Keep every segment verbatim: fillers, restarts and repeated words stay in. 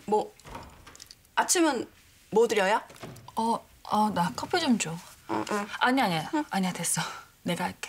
뭐 아침은 뭐 드려요? 어, 어, 나 커피 좀 줘. 응, 응. 아니, 아니야. 응. 아니야, 됐어. 내가 할게.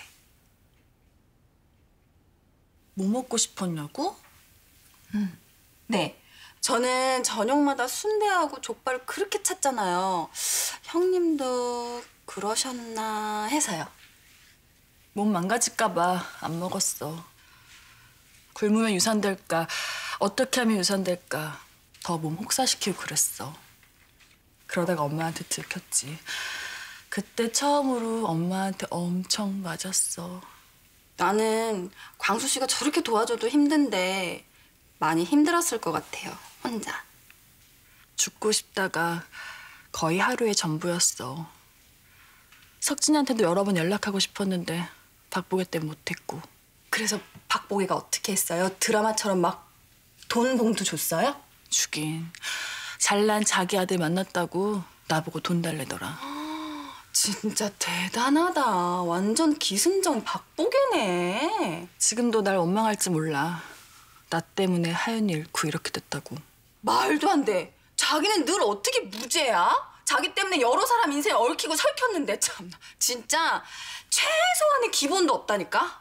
뭐 먹고 싶었냐고? 응. 네. 저는 저녁마다 순대하고 족발을 그렇게 찾잖아요. 형님도 그러셨나 해서요. 몸 망가질까 봐 안 먹었어. 굶으면 유산될까, 어떻게 하면 유산될까 더 몸 혹사시키고 그랬어. 그러다가 엄마한테 들켰지. 그때 처음으로 엄마한테 엄청 맞았어. 나는 광수 씨가 저렇게 도와줘도 힘든데 많이 힘들었을 것 같아요, 혼자. 죽고 싶다가 거의 하루의 전부였어. 석진이한테도 여러 번 연락하고 싶었는데 박보계 때문에 못했고. 그래서 박보계가 어떻게 했어요? 드라마처럼 막 돈 봉투 줬어요? 주긴. 잘난 자기 아들 만났다고 나보고 돈 달래더라. 진짜 대단하다. 완전 기승전 박보계네. 지금도 날 원망할지 몰라. 나 때문에 하윤이 잃고 이렇게 됐다고. 말도 안 돼. 자기는 늘 어떻게 무죄야? 자기 때문에 여러 사람 인생에 얽히고 설켰는데 참 진짜 최소한의 기본도 없다니까?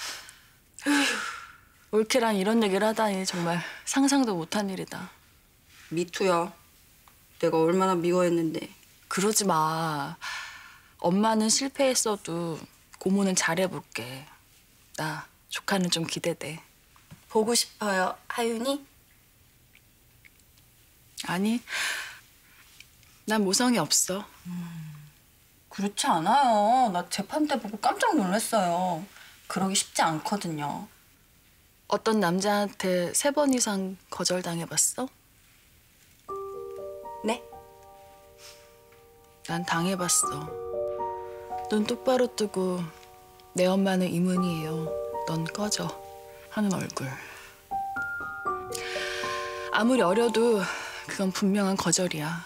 올케랑 이런 얘기를 하다니 정말 상상도 못한 일이다. 미투야. 내가 얼마나 미워했는데. 그러지 마. 엄마는 실패했어도 고모는 잘해볼게. 나 조카는 좀 기대돼. 보고 싶어요, 하윤이? 아니, 난 모성이 없어. 음, 그렇지 않아요. 나 재판 때 보고 깜짝 놀랐어요. 그러기 쉽지 않거든요. 어떤 남자한테 세 번 이상 거절당해봤어? 네? 난 당해봤어. 눈 똑바로 뜨고 내 엄마는 이문이에요. 넌 꺼져 하는 얼굴. 아무리 어려도 그건 분명한 거절이야.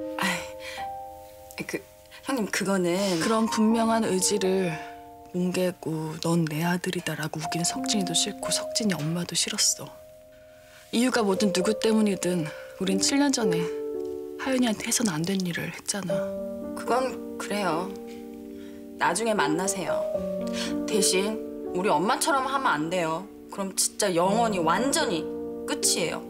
아이, 그 형님 그거는 그런 분명한 의지를 뭉개고 넌 내 아들이다라고 우긴 석진이도 싫고 석진이 엄마도 싫었어. 이유가 뭐든 누구 때문이든 우린 칠 년 전에 하윤이한테 해서는 안 된 일을 했잖아. 그건 그래요. 나중에 만나세요. 대신 우리 엄마처럼 하면 안 돼요. 그럼 진짜 영원히 완전히 끝이에요.